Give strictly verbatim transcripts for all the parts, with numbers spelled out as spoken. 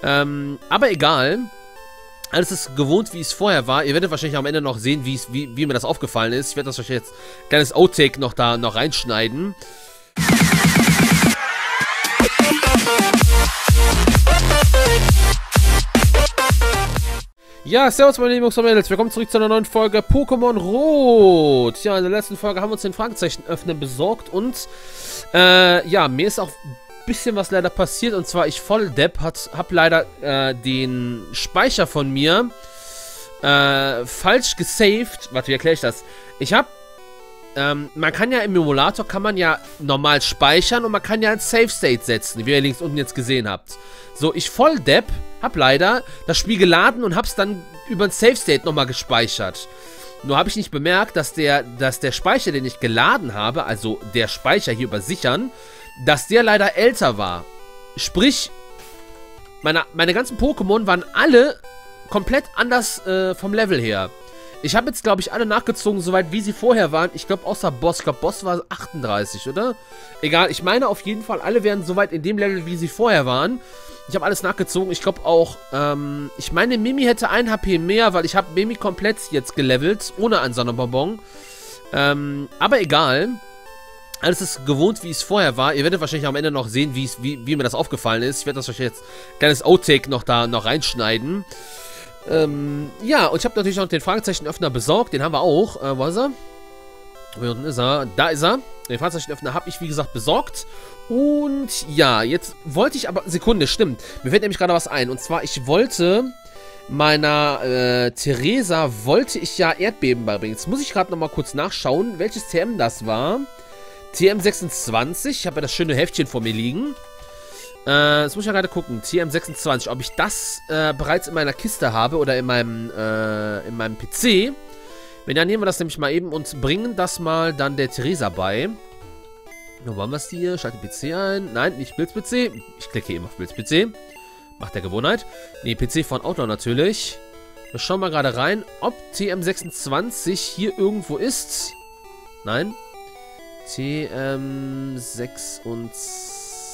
Ähm, aber egal. Alles ist gewohnt, wie es vorher war. Ihr werdet wahrscheinlich am Ende noch sehen, wie, wie, wie mir das aufgefallen ist. Ich werde das wahrscheinlich jetzt ein kleines Outtake noch da noch reinschneiden. Ja, servus meine lieben Jungs und Mädels, willkommen zurück zu einer neuen Folge Pokémon Rot. Ja, in der letzten Folge haben wir uns den Fragezeichen öffnen besorgt und äh, ja, mir ist auch ein bisschen was leider passiert, und zwar ich Volldepp hat, hab leider äh, den Speicher von mir äh, falsch gesaved. Warte, wie erkläre ich das? Ich hab Ähm, man kann ja im Emulator, kann man ja normal speichern und man kann ja ein Save State setzen, wie ihr links unten jetzt gesehen habt. So, ich Volldepp hab leider das Spiel geladen und hab's dann über ein Save State nochmal gespeichert. Nur habe ich nicht bemerkt, dass der, dass der Speicher, den ich geladen habe, also der Speicher hier über Sichern, dass der leider älter war. Sprich, meine, meine ganzen Pokémon waren alle komplett anders äh, vom Level her. Ich habe jetzt, glaube ich, alle nachgezogen, soweit wie sie vorher waren. Ich glaube, außer Boss. Ich glaube, Boss war achtunddreißig, oder? Egal, ich meine auf jeden Fall, alle wären soweit in dem Level, wie sie vorher waren. Ich habe alles nachgezogen. Ich glaube auch, ähm, ich meine, Mimi hätte ein H P mehr, weil ich habe Mimi komplett jetzt gelevelt, ohne einen Sonnenbonbon. Ähm, aber egal. Alles ist gewohnt, wie es vorher war. Ihr werdet wahrscheinlich am Ende noch sehen, wie, wie, wie mir das aufgefallen ist. Ich werde das wahrscheinlich jetzt ein kleines Outtake noch da noch reinschneiden. Ähm, ja, und ich habe natürlich noch den Fragezeichenöffner besorgt. Den haben wir auch. Äh, wo ist er? Wo unten ist er? Da ist er. Den Fragezeichenöffner habe ich, wie gesagt, besorgt. Und ja, jetzt wollte ich aber... Sekunde, stimmt. Mir fällt nämlich gerade was ein. Und zwar, ich wollte meiner äh, Theresa, wollte ich ja Erdbeben beibringen. Jetzt muss ich gerade nochmal kurz nachschauen, welches T M das war. T M sechsundzwanzig. Ich habe ja das schöne Heftchen vor mir liegen. Äh, jetzt muss ich ja gerade gucken. T M sechsundzwanzig, ob ich das äh, bereits in meiner Kiste habe oder in meinem, äh, in meinem P C. Wenn ja, nehmen wir das nämlich mal eben und bringen das mal dann der Theresa bei. Wo haben wir es hier? Schalte P C ein. Nein, nicht Blitz-P C. Ich klicke eben auf Blitz-P C. Macht der Gewohnheit. Ne, P C von Outlaw natürlich. Wir schauen mal gerade rein, ob T M sechsundzwanzig hier irgendwo ist. Nein. T M sechsundzwanzig.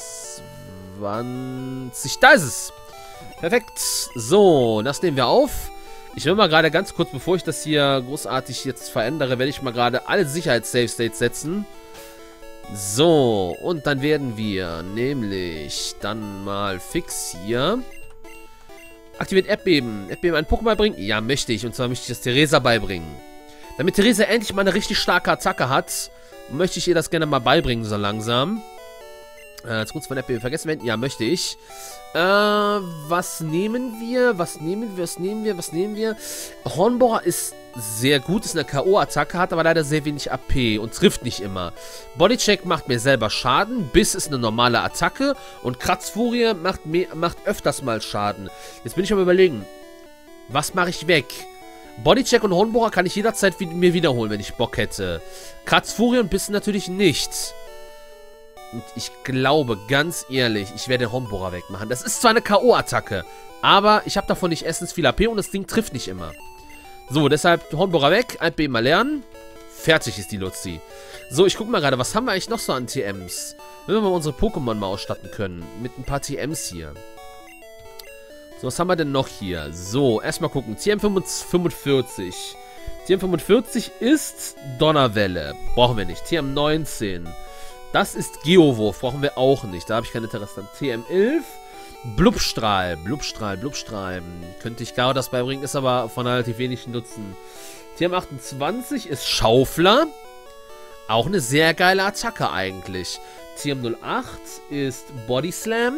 Da ist es. Perfekt. So, das nehmen wir auf. Ich will mal gerade ganz kurz, bevor ich das hier großartig jetzt verändere, werde ich mal gerade alle Sicherheits-Save-States setzen. So, und dann werden wir nämlich dann mal fix hier. Aktiviert Erdbeben. Erdbeben ein Pokémon beibringen? Ja, möchte ich. Und zwar möchte ich das Theresa beibringen. Damit Theresa endlich mal eine richtig starke Attacke hat, möchte ich ihr das gerne mal beibringen, so langsam. Äh, jetzt kurz von Erdbeben vergessen werden. Ja, möchte ich. Äh, was nehmen wir? Was nehmen wir? Was nehmen wir? Was nehmen wir? Hornbohrer ist sehr gut, ist eine K O-Attacke, hat aber leider sehr wenig A P und trifft nicht immer. Bodycheck macht mir selber Schaden, Biss ist eine normale Attacke und Kratzfurie macht, mir, macht öfters mal Schaden. Jetzt bin ich am Überlegen, was mache ich weg? Bodycheck und Hornbohrer kann ich jederzeit mir wiederholen, wenn ich Bock hätte. Kratzfurie und Biss natürlich nicht. Und ich glaube, ganz ehrlich, ich werde den Hornbohrer wegmachen. Das ist zwar eine K O-Attacke, aber ich habe davon nicht erstens viel A P und das Ding trifft nicht immer. So, deshalb Hornbohrer weg, Erdbeben mal lernen. Fertig ist die Luzi. So, ich gucke mal gerade, was haben wir eigentlich noch so an T Ms? Wenn wir mal unsere Pokémon mal ausstatten können. Mit ein paar T Ms hier. So, was haben wir denn noch hier? So, erstmal gucken. T M fünfundvierzig. T M fünfundvierzig ist Donnerwelle. Brauchen wir nicht. T M neunzehn. Das ist Geowurf. Brauchen wir auch nicht. Da habe ich kein Interesse an. T M elf. Blubstrahl. Blubstrahl, Blubstrahl. Könnte ich Gyarados beibringen, ist aber von relativ wenig Nutzen. T M achtundzwanzig ist Schaufler. Auch eine sehr geile Attacke eigentlich. T M null acht ist Body Slam.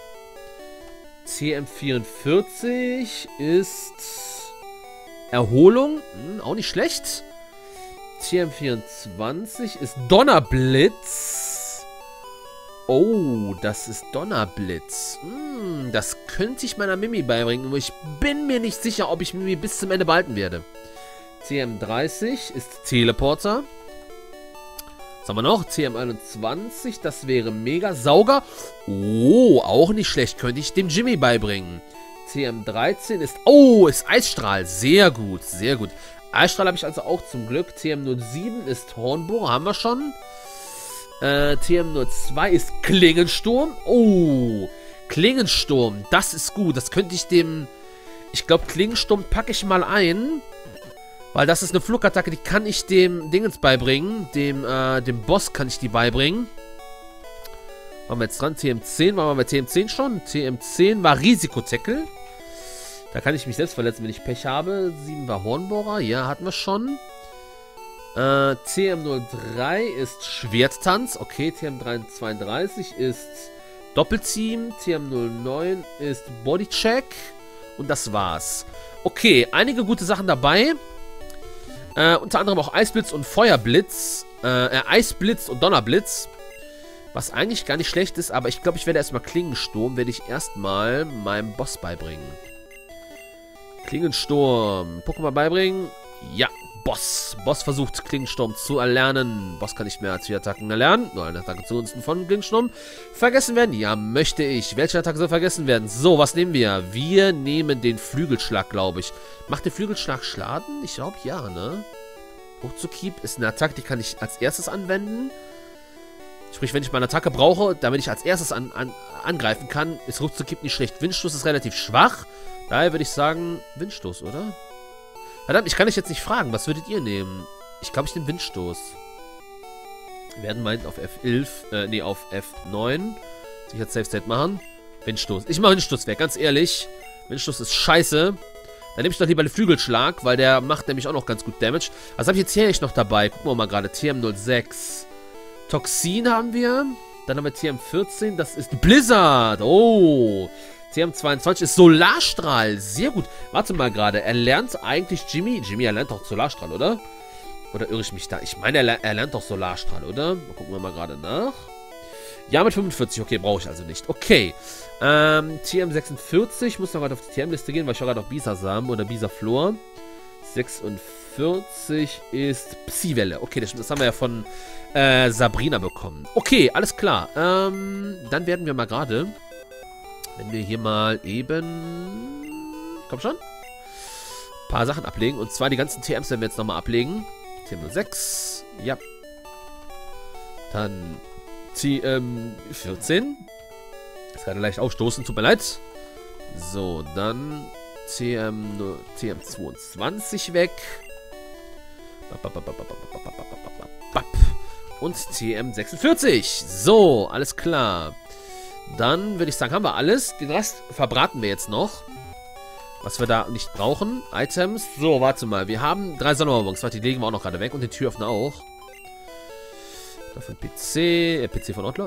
T M vierundvierzig ist Erholung. Hm, auch nicht schlecht. T M vierundzwanzig ist Donnerblitz. Oh, das ist Donnerblitz. Hm, das könnte ich meiner Mimi beibringen. Aber ich bin mir nicht sicher, ob ich Mimi bis zum Ende behalten werde. T M dreißig ist Teleporter. Was haben wir noch? T M einundzwanzig, das wäre Mega Sauger. Oh, auch nicht schlecht. Könnte ich dem Jimmy beibringen. T M dreizehn ist... Oh, ist Eisstrahl. Sehr gut, sehr gut. Eisstrahl habe ich also auch zum Glück. T M null sieben ist Hornbohrer. Haben wir schon. Äh, T M null zwei ist Klingensturm. Oh, Klingensturm, das ist gut. Das könnte ich dem... Ich glaube, Klingensturm packe ich mal ein. Weil das ist eine Flugattacke, die kann ich dem Dingens beibringen. Dem, äh, dem Boss kann ich die beibringen. Waren wir jetzt dran? T M zehn, waren wir bei T M zehn schon? T M zehn war Risikotackle. Da kann ich mich selbst verletzen, wenn ich Pech habe. sieben war Hornbohrer, ja, hatten wir schon. Äh, T M null drei ist Schwerttanz. Okay, T M zweiunddreißig ist Doppelteam. T M null neun ist Bodycheck. Und das war's. Okay, einige gute Sachen dabei. Äh, unter anderem auch Eisblitz und Feuerblitz. Äh, Eisblitz und Donnerblitz. Was eigentlich gar nicht schlecht ist, aber ich glaube, ich werde erstmal Klingensturm, werde ich erstmal meinem Boss beibringen. Klingensturm. Pokémon beibringen. Ja, Boss. Boss versucht Klingensturm zu erlernen. Boss kann nicht mehr als vier Attacken erlernen. Nur eine Attacke zugunsten von Klingensturm. Vergessen werden? Ja, möchte ich. Welche Attacke soll vergessen werden? So, was nehmen wir? Wir nehmen den Flügelschlag, glaube ich. Macht der Flügelschlag Schaden? Ich glaube, ja, ne? Hochzukieb ist eine Attacke, die kann ich als erstes anwenden. Sprich, wenn ich meine Attacke brauche, damit ich als erstes an, an, angreifen kann, ist Ruckzukieb nicht schlecht. Windstoß ist relativ schwach. Daher würde ich sagen, Windstoß, oder? Verdammt, ich kann euch jetzt nicht fragen. Was würdet ihr nehmen? Ich glaube, ich nehme Windstoß. Werden meint auf F elf, äh, nee, auf F neun. Sich jetzt Safe State machen. Windstoß. Ich mache Windstoß weg, ganz ehrlich. Windstoß ist scheiße. Dann nehme ich doch lieber den Flügelschlag, weil der macht nämlich auch noch ganz gut Damage. Was habe ich jetzt hier eigentlich noch dabei? Gucken wir mal gerade. T M null sechs. Toxin haben wir. Dann haben wir T M vierzehn. Das ist Blizzard. Oh. T M zweiundzwanzig ist Solarstrahl. Sehr gut. Warte mal gerade. Er lernt eigentlich Jimmy. Jimmy, er lernt doch Solarstrahl, oder? Oder irre ich mich da? Ich meine, er, ler er lernt doch Solarstrahl, oder? Gucken wir mal gerade nach. Ja, mit fünfundvierzig. Okay, brauche ich also nicht. Okay. Ähm, T M sechsundvierzig. Ich muss noch gerade auf die T M-Liste gehen, weil ich auch gerade auf Bisasam oder Bisaflor. sechsundvierzig ist Psi-Welle. Okay, das, das haben wir ja von äh, Sabrina bekommen. Okay, alles klar. Ähm, dann werden wir mal gerade, wenn wir hier mal eben, komm schon, ein paar Sachen ablegen. Und zwar die ganzen T Ms werden wir jetzt nochmal ablegen. T M null sechs, ja. Dann T M vierzehn. Das kann leicht aufstoßen, tut mir leid. So, dann T M zweiundzwanzig weg. Und T M sechsundvierzig. So, alles klar. Dann würde ich sagen, haben wir alles. Den Rest verbraten wir jetzt noch. Was wir da nicht brauchen. Items. So, warte mal. Wir haben drei Sonderbonbons. Warte, die legen wir auch noch gerade weg. Und den Türöffner auch. Von P C. Äh, P C von Outlaw.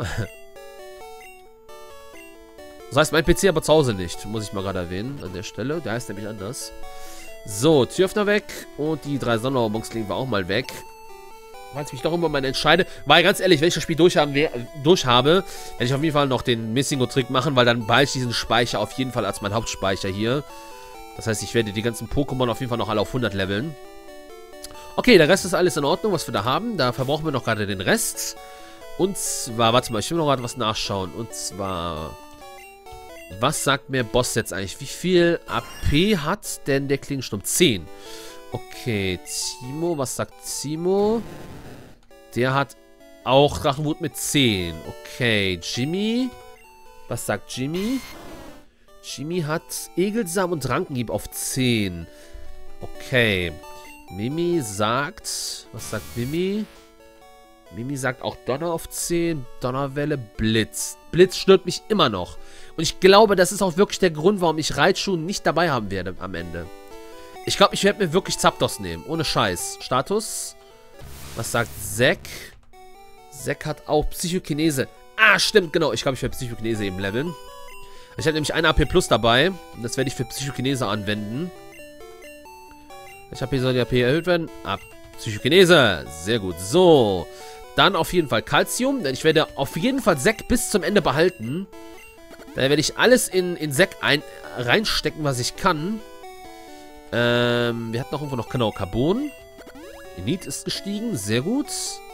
Das heißt, mein P C aber zu Hause nicht. Muss ich mal gerade erwähnen. An der Stelle. Der heißt nämlich anders. So, Türöffner weg. Und die drei Sonderbonbons legen wir auch mal weg. Weil ich mich doch immer mal entscheide. Weil ganz ehrlich, wenn ich das Spiel durchhaben, durch habe, werde ich auf jeden Fall noch den Missingo-Trick machen, weil dann behalte ich diesen Speicher auf jeden Fall als mein Hauptspeicher hier. Das heißt, ich werde die ganzen Pokémon auf jeden Fall noch alle auf hundert leveln. Okay, der Rest ist alles in Ordnung, was wir da haben. Da verbrauchen wir noch gerade den Rest. Und zwar, warte mal, ich will noch gerade was nachschauen. Und zwar, was sagt mir Boss jetzt eigentlich? Wie viel A P hat denn der Klingensturm? zehn. Okay, Timo, was sagt Timo? Der hat auch Drachenwut mit zehn. Okay, Jimmy. Was sagt Jimmy? Jimmy hat Egelsamen und Rankenhieb auf zehn. Okay. Mimi sagt... Was sagt Mimi? Mimi sagt auch Donner auf zehn. Donnerwelle, Blitz. Blitz stört mich immer noch. Und ich glaube, das ist auch wirklich der Grund, warum ich Reitschuh nicht dabei haben werde am Ende. Ich glaube, ich werde mir wirklich Zapdos nehmen. Ohne Scheiß. Status. Was sagt Zack? Zack hat auch Psychokinese. Ah, stimmt, genau. Ich glaube, ich werde Psychokinese eben leveln. Ich habe nämlich ein A P Plus dabei. Und das werde ich für Psychokinese anwenden. Ich habe hier soll die A P erhöht werden. Ah, Psychokinese. Sehr gut. So. Dann auf jeden Fall Calcium. Denn ich werde auf jeden Fall Zack bis zum Ende behalten. Da werde ich alles in, in Zack ein, reinstecken, was ich kann. Ähm, wir hatten auch irgendwo noch, genau, Carbon. Enid ist gestiegen, sehr gut.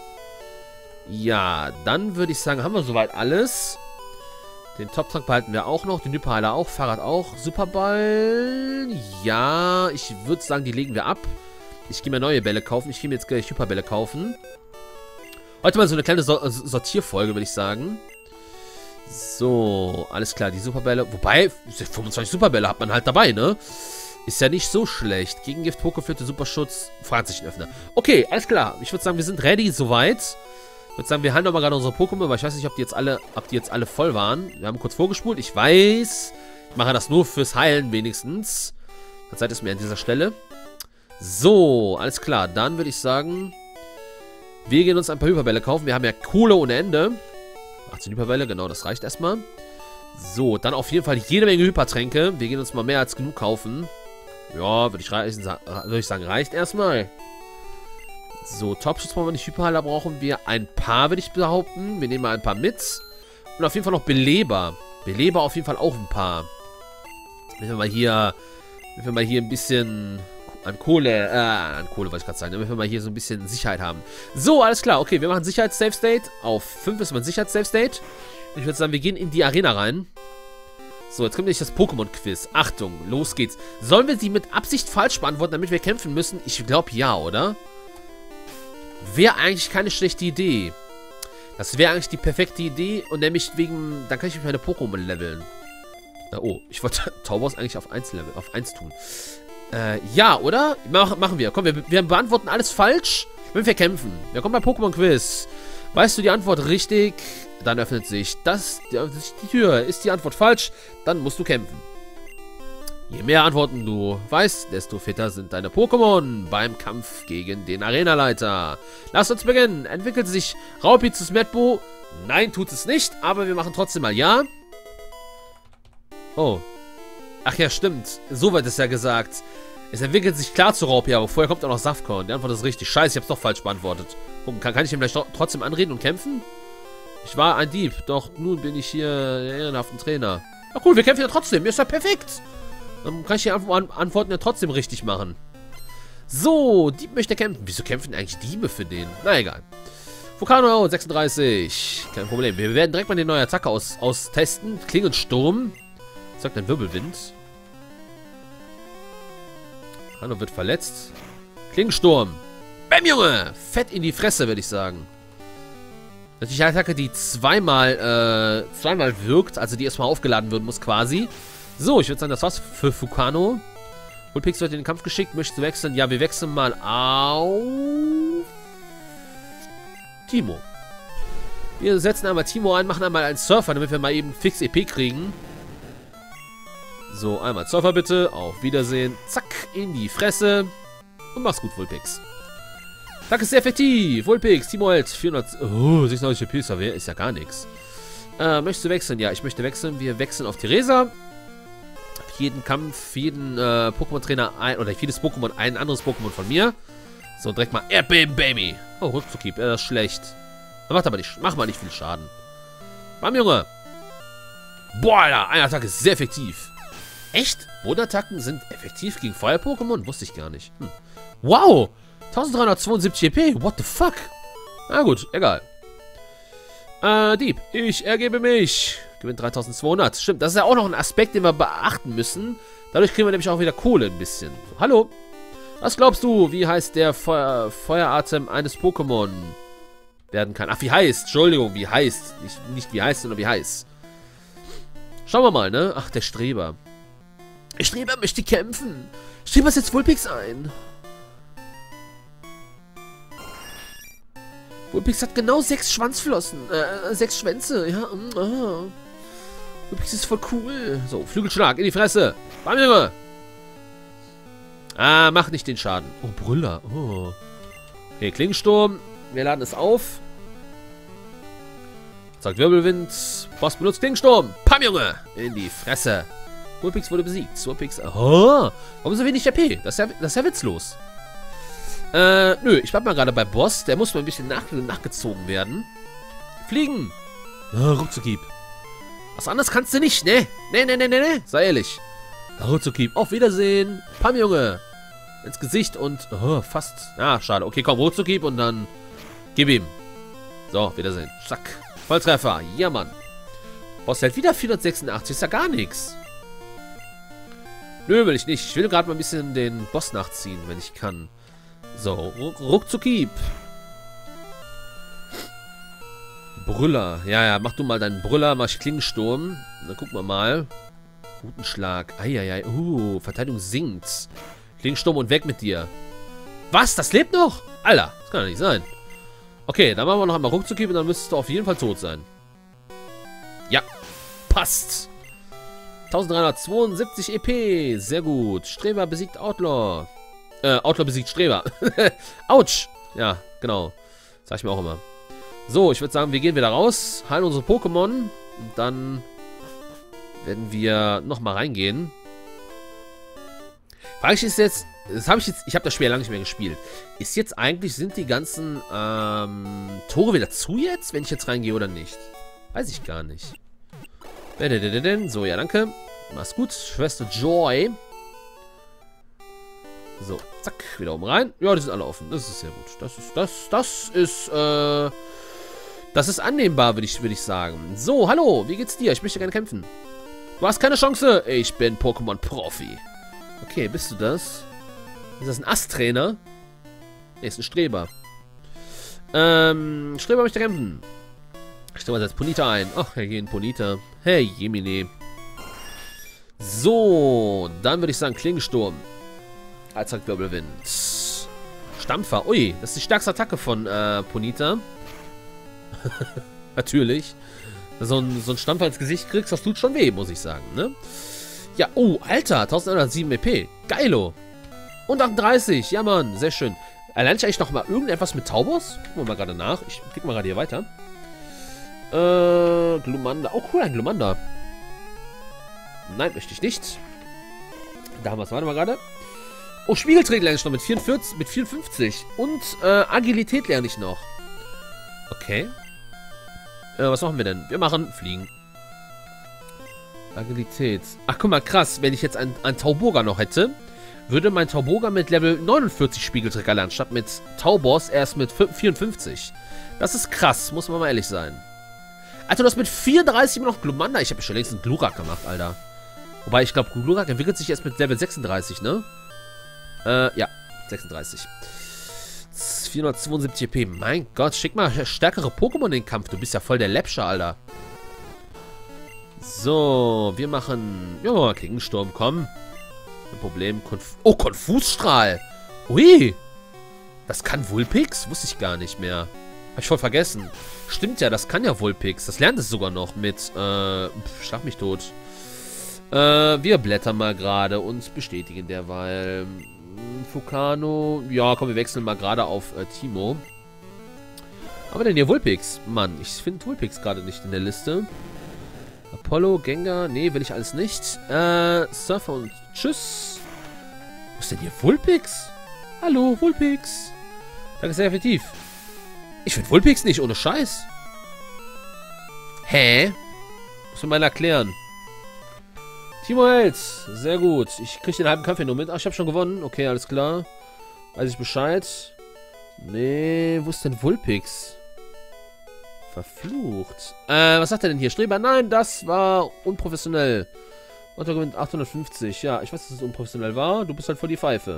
Ja, dann würde ich sagen, haben wir soweit alles. Den Top-Trank behalten wir auch noch, den Hyperheiler auch, Fahrrad auch. Superball, ja, ich würde sagen, die legen wir ab. Ich gehe mir neue Bälle kaufen, ich gehe mir jetzt gleich Hyperbälle kaufen. Heute mal so eine kleine so Sortierfolge, würde ich sagen. So, alles klar, die Superbälle. Wobei, fünfundzwanzig Superbälle hat man halt dabei, ne? Ist ja nicht so schlecht. Gegengift, Pokeflöte, Superschutz, Fragezeichen-Öffner. Okay, alles klar. Ich würde sagen, wir sind ready, soweit. Ich würde sagen, wir heilen doch mal gerade unsere Pokémon, weil ich weiß nicht, ob die jetzt alle, ob die jetzt alle voll waren. Wir haben kurz vorgespult. Ich weiß. Ich mache das nur fürs Heilen wenigstens. Verzeiht es mir an dieser Stelle. So, alles klar. Dann würde ich sagen, wir gehen uns ein paar Hyperbälle kaufen. Wir haben ja Kohle ohne Ende. achtzehn Hyperbälle, genau, das reicht erstmal. So, dann auf jeden Fall jede Menge Hypertränke. Wir gehen uns mal mehr als genug kaufen. Ja, würde ich, würd ich sagen, reicht erstmal. So, Topschutz brauchen wir nicht. Hyperhaller brauchen wir ein paar, würde ich behaupten. Wir nehmen mal ein paar mit. Und auf jeden Fall noch Beleber. Beleber auf jeden Fall auch ein paar. Wenn wir mal hier, wenn wir mal hier ein bisschen an Kohle, äh, an Kohle wollte ich gerade sagen, damit wir mal hier so ein bisschen Sicherheit haben. So, alles klar. Okay, wir machen Sicherheits-Safe-State. Auf fünf ist mein Sicherheits-Safe-State. Ich würde sagen, wir gehen in die Arena rein. So, jetzt kommt nämlich das Pokémon-Quiz. Achtung, los geht's. Sollen wir sie mit Absicht falsch beantworten, damit wir kämpfen müssen? Ich glaube ja, oder? Wäre eigentlich keine schlechte Idee. Das wäre eigentlich die perfekte Idee. Und nämlich wegen, dann kann ich meine Pokémon leveln. Äh, oh, ich wollte Tauboss eigentlich auf eins leveln, auf eins tun. Äh, ja, oder? Mach, machen wir. Komm, wir, wir beantworten alles falsch, wenn wir kämpfen. Wir kommen beim Pokémon-Quiz. Weißt du die Antwort richtig? Dann öffnet sich das, die, die Tür. Ist die Antwort falsch? Dann musst du kämpfen. Je mehr Antworten du weißt, desto fitter sind deine Pokémon beim Kampf gegen den Arenaleiter. Lass uns beginnen. Entwickelt sich Raupi zu Smetbo? Nein, tut es nicht, aber wir machen trotzdem mal ja. Oh. Ach ja, stimmt. So wird es ja gesagt. Es entwickelt sich klar zu Raupi, aber vorher kommt auch noch Safkorn. Die Antwort ist richtig. Scheiße, ich hab's doch falsch beantwortet. Gucken, kann, kann ich ihm vielleicht trotzdem anreden und kämpfen? Ich war ein Dieb, doch nun bin ich hier der ehrenhaften Trainer. Ach cool, wir kämpfen ja trotzdem. Ist ja perfekt. Dann kann ich die Antworten ja trotzdem richtig machen. So, Dieb möchte kämpfen. Wieso kämpfen eigentlich Diebe für den? Na egal. Vulcano sechsunddreißig. Kein Problem. Wir werden direkt mal die neue Attacke aus, austesten. Klingensturm. Sagt ein Wirbelwind. Hanno wird verletzt. Klingensturm. Bäm, Junge! Fett in die Fresse, würde ich sagen. Natürlich eine Attacke, die zweimal, äh, zweimal wirkt. Also die erstmal aufgeladen werden muss, quasi. So, ich würde sagen, das war's für Vulcano. Vulpix wird in den Kampf geschickt. Möchtest du wechseln? Ja, wir wechseln mal auf Timo. Wir setzen einmal Timo ein, machen einmal einen Surfer, damit wir mal eben fix E P kriegen. So, einmal Surfer bitte. Auf Wiedersehen. Zack, in die Fresse. Und mach's gut, Vulpix. Zack, ist sehr effektiv. Vulpix, Timo hält vierhundert... Oh, sechsundneunzig E P ist ja, ist ja gar nichts. Äh, möchtest du wechseln? Ja, ich möchte wechseln. Wir wechseln auf Theresa. Jeden Kampf, jeden äh, Pokémon-Trainer ein, oder jedes Pokémon ein anderes Pokémon von mir. So, direkt mal Erdbeben, Baby. Oh, Rückzugkeep, ja, das ist schlecht. Das macht aber nicht, macht mal nicht viel Schaden. Bam, Junge. Boah, Alter, eine Attacke ist sehr effektiv. Echt? Bodenattacken sind effektiv gegen Feuer-Pokémon? Wusste ich gar nicht. Hm. Wow, dreizehnhundertzweiundsiebzig E P, what the fuck? Na gut, egal. Äh, Dieb, ich ergebe mich. Gewinnt dreitausendzweihundert. Stimmt, das ist ja auch noch ein Aspekt, den wir beachten müssen. Dadurch kriegen wir nämlich auch wieder Kohle ein bisschen. So, hallo? Was glaubst du, wie heißt der Feuer Feueratem eines Pokémon werden kann? Ach, wie heißt? Entschuldigung, wie heißt? Nicht, nicht wie heißt, sondern wie heißt. Schauen wir mal, ne? Ach, der Streber. Der Streber möchte kämpfen. Streber setzt Vulpix ein. Vulpix hat genau sechs Schwanzflossen. Äh, sechs Schwänze. Ja, ah. Vulpix ist voll cool. So, Flügelschlag in die Fresse. Bam, Junge. Ah, mach nicht den Schaden. Oh, Brüller. Oh. Okay, Klingensturm. Wir laden es auf. Sagt Wirbelwind. Boss benutzt Klingensturm. Pam, Junge. In die Fresse. Vulpix wurde besiegt. Vulpix. Oh. Warum so wenig E P? Das ist ja, das ist ja witzlos. Äh, nö. Ich bleib mal gerade bei Boss. Der muss mal ein bisschen nach, nachgezogen werden. Fliegen. Oh, Ruckzuckieb. Was anderes kannst du nicht, ne? Ne, ne, ne, ne, ne. Sei ehrlich. Ruckzuckieb. Auf Wiedersehen. Pam, Junge. Ins Gesicht und... Oh, fast. Ah, schade. Okay, komm. Ruckzuckieb und dann... Gib ihm. So, Wiedersehen. Zack. Volltreffer. Ja, Mann. Boss hält wieder vierhundertsechsundachtzig. Ist ja gar nichts. Nö, will ich nicht. Ich will gerade mal ein bisschen den Boss nachziehen, wenn ich kann. So, Ruckzuckieb. Brüller. Ja, ja, mach du mal deinen Brüller, mach ich Klingensturm. Dann gucken wir mal. Guten Schlag. Eieiei. Uh, Verteidigung sinkt. Klingensturm und weg mit dir. Was? Das lebt noch? Alter, das kann ja nicht sein. Okay, dann machen wir noch einmal Ruckzuck und dann müsstest du auf jeden Fall tot sein. Ja, passt. dreizehnhundertzweiundsiebzig E P. Sehr gut. Streber besiegt Outlaw. Äh, Outlaw besiegt Streber. Autsch. Ja, genau. Sag ich mir auch immer. So, ich würde sagen, wir gehen wieder raus, heilen unsere Pokémon und dann werden wir nochmal reingehen. Frage ich ist jetzt, das habe ich jetzt, ich habe das Spiel lange nicht mehr gespielt. Ist jetzt eigentlich, sind die ganzen ähm, Tore wieder zu jetzt, wenn ich jetzt reingehe oder nicht? Weiß ich gar nicht. So, ja, danke. Mach's gut, Schwester Joy. So, zack, wieder oben rein. Ja, die sind alle offen. Das ist sehr gut. Das ist, das, das ist, äh, das ist annehmbar, würde ich, würde ich sagen. So, hallo, wie geht's dir? Ich möchte gerne kämpfen. Du hast keine Chance. Ich bin Pokémon-Profi. Okay, bist du das? Ist das ein Ast-Trainer? Nee, ist ein Streber. Ähm, Streber möchte kämpfen. Streber setzt Ponyta ein. Ach, Herr Gen Ponyta. Hey, Jemine. So, dann würde ich sagen Klingensturm. Allzweckwirbelwind. Stampfer. Ui, das ist die stärkste Attacke von äh, Ponyta. Natürlich. So ein, so ein Stampfer ins Gesicht kriegst, das tut schon weh, muss ich sagen, ne? Ja, oh, Alter, eintausendeinhundertsieben E P. Geilo. Und achtunddreißig, ja, Mann, sehr schön. Erlerne ich eigentlich noch mal irgendetwas mit Taubos? Gucken wir mal gerade nach. Ich klick mal gerade hier weiter. Äh, Glumanda. Oh, cool, ein Glumanda. Nein, möchte ich nicht. Da haben wir es, warte mal gerade. Oh, Spiegeltreten lerne ich noch mit vierundvierzig, mit vierundfünfzig. Und äh, Agilität lerne ich noch. Okay. Äh, was machen wir denn? Wir machen Fliegen. Agilität. Ach, guck mal, krass. Wenn ich jetzt einen, einen Tauburger noch hätte, würde mein Tauburger mit Level neunundvierzig Spiegeltrick erlernen, statt mit Taubos erst mit vierundfünfzig. Das ist krass, muss man mal ehrlich sein. Alter, du hast mit vierunddreißig immer noch Glumanda. Ich habe ja schon längst einen Glurak gemacht, Alter. Wobei, ich glaube, Glurak entwickelt sich erst mit Level sechsunddreißig, ne? Äh, ja, sechsunddreißig. vierhundertzweiundsiebzig E P. Mein Gott, schick mal stärkere Pokémon in den Kampf. Du bist ja voll der Läppscher, Alter. So, wir machen... Ja, Klingensturm, komm. Kein Problem. Konf oh, Konfusstrahl. Ui. Das kann Vulpix? Wusste ich gar nicht mehr. Hab ich voll vergessen. Stimmt ja, das kann ja Vulpix. Das lernt es sogar noch mit... Äh, pf, schlag mich tot. Äh, wir blättern mal gerade und bestätigen derweil... Fukano. Ja, komm, wir wechseln mal gerade auf äh, Timo. Aber denn hier Vulpix? Mann, ich finde Vulpix gerade nicht in der Liste. Apollo, Gengar. Nee, will ich alles nicht. Äh, Surfer und tschüss. Wo ist denn hier Vulpix? Hallo, Vulpix. Danke sehr effektiv. Ich finde Vulpix nicht, ohne Scheiß. Hä? Muss mir mal erklären. Timo hält. Sehr gut. Ich kriege den halben Kampf hier nur mit. Ach, ich habe schon gewonnen. Okay, alles klar. Weiß ich Bescheid. Nee, wo ist denn Vulpix? Verflucht. Äh, was sagt er denn hier? Streber? Nein, das war unprofessionell. Otto gewinnt achthundertfünfzig. Ja, ich weiß, dass es unprofessionell war. Du bist halt voll die Pfeife.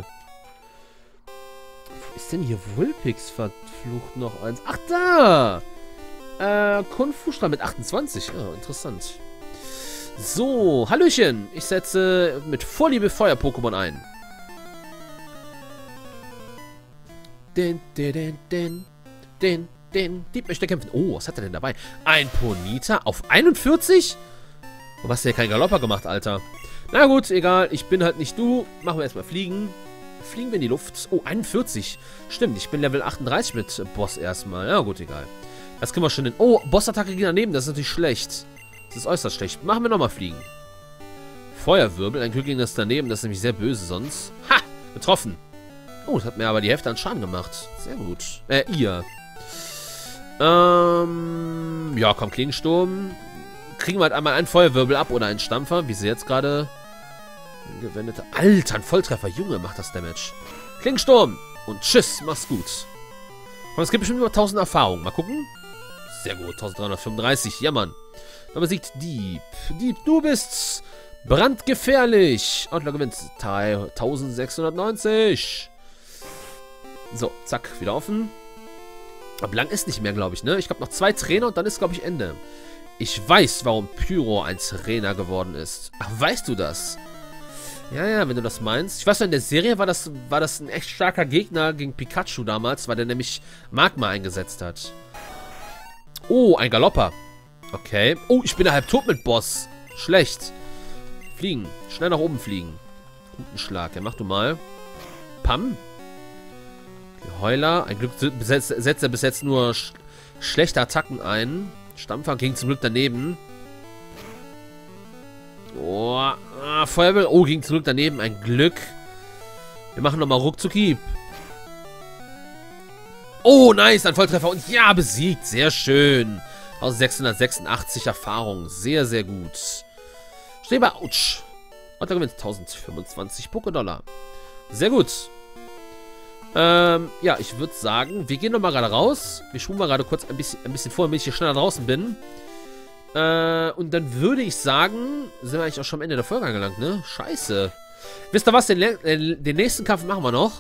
Wo ist denn hier Vulpix? Verflucht noch eins. Ach, da! Äh, Konfusstrahl mit achtundzwanzig. Ja, interessant. So, Hallöchen. Ich setze mit Vorliebe Feuer-Pokémon ein. Den, den, den, den, den, den. Dieb möchte kämpfen. Oh, was hat er denn dabei? Ein Ponyta auf einundvierzig? Warum hast du ja keinen Galopper gemacht, Alter? Na gut, egal. Ich bin halt nicht du. Machen wir erstmal Fliegen. Fliegen wir in die Luft. Oh, einundvierzig. Stimmt, ich bin Level achtunddreißig mit Boss erstmal. Ja gut, egal. Das können wir schon hin. Oh, Boss-Attacke ging daneben. Das ist natürlich schlecht. Das ist äußerst schlecht. Machen wir nochmal Fliegen. Feuerwirbel. Ein Glück ging das daneben. Das ist nämlich sehr böse sonst. Ha! Getroffen. Oh, das hat mir aber die Hälfte an Schaden gemacht. Sehr gut. Äh, ihr. Ähm, ja, komm, Klingensturm. Kriegen wir halt einmal einen Feuerwirbel ab oder einen Stampfer, wie sie jetzt gerade gewendet hat. Alter, ein Volltreffer. Junge, macht das Damage. Klingensturm. Und tschüss, mach's gut. Und es gibt bestimmt über tausend Erfahrungen. Mal gucken. Sehr gut, dreizehnhundertfünfunddreißig. Ja, Mann. Da besiegt Dieb. Dieb, du bist brandgefährlich. Outlaw gewinnt eintausendsechshundertneunzig. So, zack, wieder offen. Aber lang ist nicht mehr, glaube ich, ne? Ich glaube noch zwei Trainer und dann ist, glaube ich, Ende. Ich weiß, warum Pyro ein Trainer geworden ist. Ach, weißt du das? Ja, ja, wenn du das meinst. Ich weiß noch, in der Serie war das, war das ein echt starker Gegner gegen Pikachu damals, weil der nämlich Magma eingesetzt hat. Oh, ein Galopper. Okay. Oh, ich bin halb tot mit Boss. Schlecht. Fliegen. Schnell nach oben fliegen. Guten Schlag. Ja, mach du mal. Pam. Okay, Heuler. Ein Glück setzt, setzt er bis jetzt nur sch schlechte Attacken ein. Stampfer ging zum Glück daneben. Oh, ah, Feuerwehr. Oh, ging zum Glück daneben. Ein Glück. Wir machen nochmal Ruckzucki. Oh, nice. Ein Volltreffer. Und ja, besiegt. Sehr schön. sechshundertsechsundachtzig Erfahrung. Sehr, sehr gut. Streber, ouch. Und da gewinnt tausendfünfundzwanzig Pokédollar. Sehr gut. Ähm, ja, ich würde sagen, wir gehen nochmal gerade raus. Wir spulen mal gerade kurz ein bisschen, ein bisschen vor, damit ich hier schneller draußen bin. Äh, und dann würde ich sagen, sind wir eigentlich auch schon am Ende der Folge angelangt, ne? Scheiße. Wisst ihr was? Den, äh, den nächsten Kampf machen wir noch.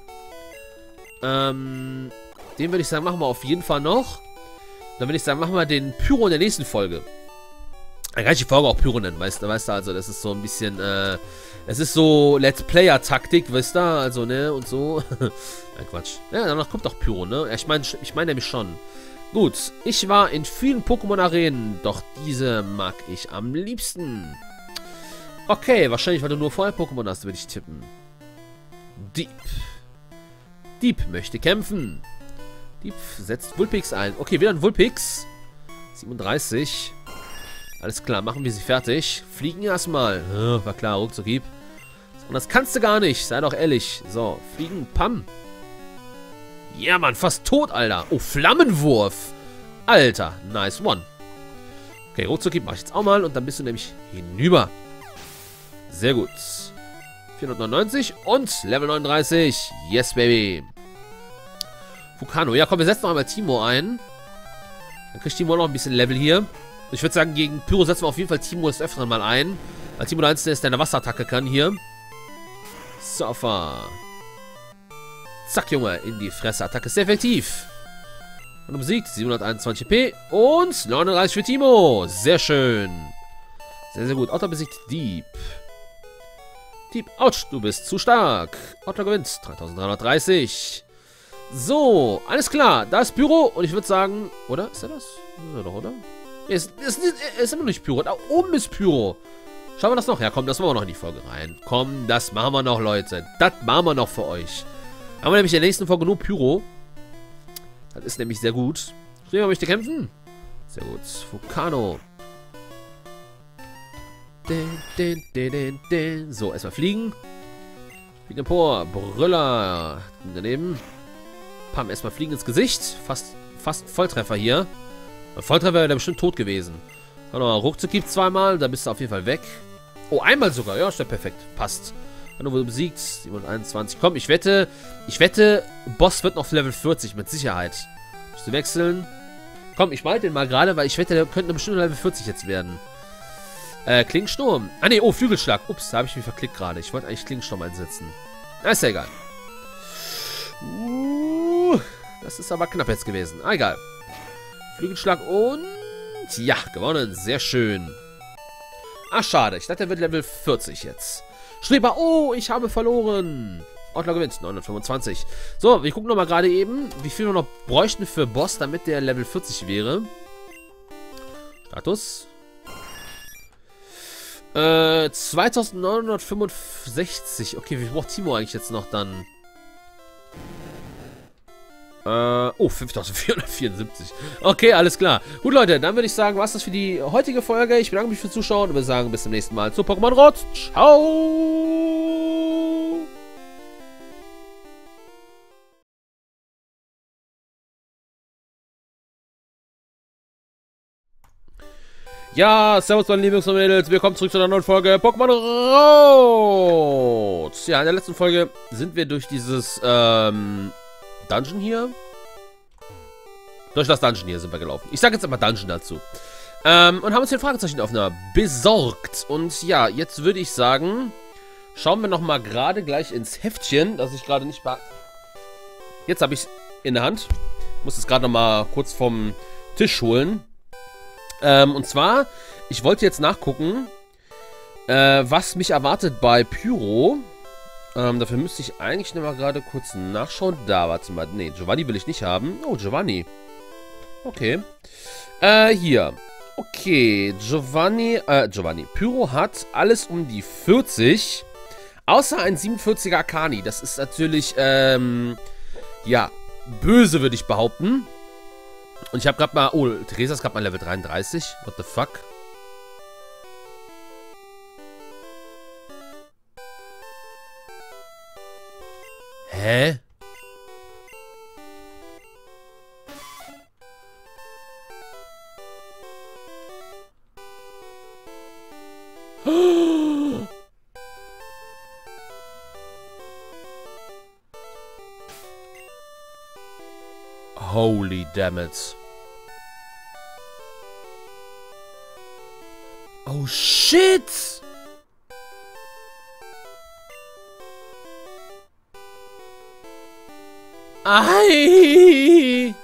Ähm, den würde ich sagen, machen wir auf jeden Fall noch. Dann würde ich sagen, machen wir den Pyro in der nächsten Folge. Dann kann ich die Folge auch Pyro nennen, weißt du, weißt du, also das ist so ein bisschen, äh, es ist so Let's Player-Taktik, weißt du, also, ne, und so. Nein, Quatsch. Ja, danach kommt auch Pyro, ne? Ich meine, ich meine nämlich schon. Gut, ich war in vielen Pokémon-Arenen, doch diese mag ich am liebsten. Okay, wahrscheinlich, weil du nur vorher Pokémon hast, würde ich tippen. Dieb. Dieb möchte kämpfen. Dieb setzt Vulpix ein. Okay, wieder ein Vulpix. siebenunddreißig. Alles klar, machen wir sie fertig. Fliegen erstmal. Oh, war klar, ruckzuck. Und das kannst du gar nicht, sei doch ehrlich. So, fliegen, pam. Ja, Mann, fast tot, Alter. Oh, Flammenwurf. Alter, nice one. Okay, ruckzuck mache ich jetzt auch mal und dann bist du nämlich hinüber. Sehr gut. vierhundertneunundneunzig und Level neununddreißig. Yes, baby. Vulcano. Ja, komm, wir setzen noch einmal Timo ein. Dann kriegt Timo noch ein bisschen Level hier. Ich würde sagen, gegen Pyro setzen wir auf jeden Fall Timo des Öfteren mal ein. Weil Timo der Einzige ist, der eine Wasserattacke kann hier. Surfer. Zack, Junge, in die Fresse. Attacke ist sehr effektiv. Und besiegt siebenhunderteinundzwanzig P und neununddreißig für Timo. Sehr schön. Sehr, sehr gut. Otter besiegt Dieb. Dieb, ouch, du bist zu stark. Otter gewinnt dreitausenddreihundertdreißig. So, alles klar. Da ist Pyro und ich würde sagen, oder? Ist er das? Ist er doch, oder? Er ist, ist, ist, ist immer noch nicht Pyro. Da oben ist Pyro. Schauen wir das noch? Ja, komm, das machen wir noch in die Folge rein. Komm, das machen wir noch, Leute. Das machen wir noch für euch. Haben wir nämlich in der nächsten Folge nur Pyro. Das ist nämlich sehr gut. Streber möchte kämpfen. Sehr gut. Vulcano. So, erstmal fliegen. Fliegen empor. Brüller. Daneben. Pam, erstmal fliegen ins Gesicht. Fast, fast Volltreffer hier. Ein Volltreffer wäre bestimmt tot gewesen. Mal, Ruckzuck gibt zweimal, da bist du auf jeden Fall weg. Oh, einmal sogar. Ja, ist ja perfekt. Passt. Wenn du besiegt. siebenhunderteinundzwanzig. Komm, ich wette, ich wette, Boss wird noch auf Level vierzig, mit Sicherheit. Musst du wechseln. Komm, ich mal den mal gerade, weil ich wette, der könnte bestimmt Level vierzig jetzt werden. Äh, Klingensturm. Ah, ne, oh, Flügelschlag. Ups, da habe ich mich verklickt gerade. Ich wollte eigentlich Klingensturm einsetzen. Na, ist ja egal. Uh, das ist aber knapp jetzt gewesen. Ah, egal. Flügelschlag und... ja, gewonnen. Sehr schön. Ach, schade. Ich dachte, der wird Level vierzig jetzt. Streber. Oh, ich habe verloren. Outlaw gewinnt. neunhundertfünfundzwanzig. So, wir gucken nochmal gerade eben, wie viel wir noch bräuchten für Boss, damit der Level vierzig wäre. Status. Äh, zweitausendneunhundertfünfundsechzig. Okay, wie braucht Timo eigentlich jetzt noch dann? Äh, oh, fünftausendvierhundertvierundsiebzig. Okay, alles klar. Gut, Leute, dann würde ich sagen, was das für die heutige Folge. Ich bedanke mich fürs Zuschauen und würde sagen, bis zum nächsten Mal zu Pokémon Rot. Ciao! Ja, servus meine Lieben und Mädels, willkommen zurück zu einer neuen Folge Pokémon Rot. Ja, in der letzten Folge sind wir durch dieses, ähm... Dungeon hier? Durch das Dungeon hier sind wir gelaufen. Ich sage jetzt aber Dungeon dazu. Ähm, und haben uns den Fragezeichenaufnahme besorgt. Und ja, jetzt würde ich sagen, schauen wir nochmal gerade gleich ins Heftchen, das ich gerade nicht... Jetzt habe ich es in der Hand. Muss es gerade noch mal kurz vom Tisch holen. Ähm, und zwar, ich wollte jetzt nachgucken, äh, was mich erwartet bei Pyro. Ähm, dafür müsste ich eigentlich noch mal gerade kurz nachschauen. Da, warte mal. Nee, Giovanni will ich nicht haben. Oh, Giovanni. Okay. Äh, hier. Okay, Giovanni, äh, Giovanni. Pyro hat alles um die vierzig. Außer ein siebenundvierziger Akani. Das ist natürlich, ähm, ja, böse, würde ich behaupten. Und ich habe gerade mal, oh, Theresa ist gerade mal Level dreiunddreißig. What the fuck? Hä? Holy damn it. Oh shit! Ei!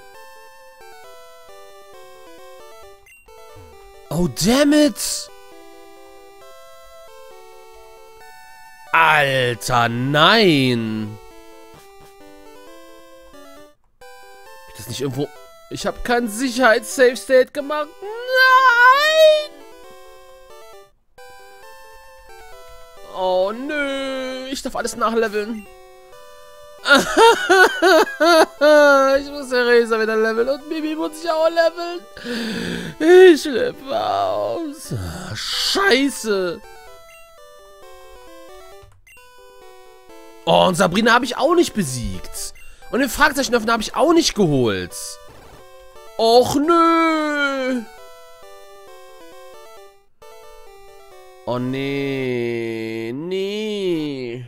Oh damn it! Alter, nein! Hab ich das nicht irgendwo... Ich habe keinen Sicherheits-Safe-State gemacht. Nein! Oh, nö. Ich darf alles nachleveln. Ich muss Theresa wieder leveln und Mimi muss ich auch leveln. Ich flippe aus. Scheiße. Oh, und Sabrina habe ich auch nicht besiegt. Und den Fragezeichenöffner habe ich auch nicht geholt. Och, nö. Oh, nee. Nee.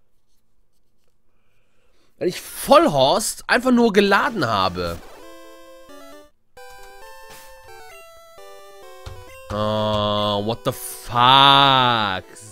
Weil ich Vollhorst einfach nur geladen habe. Oh, what the fuck?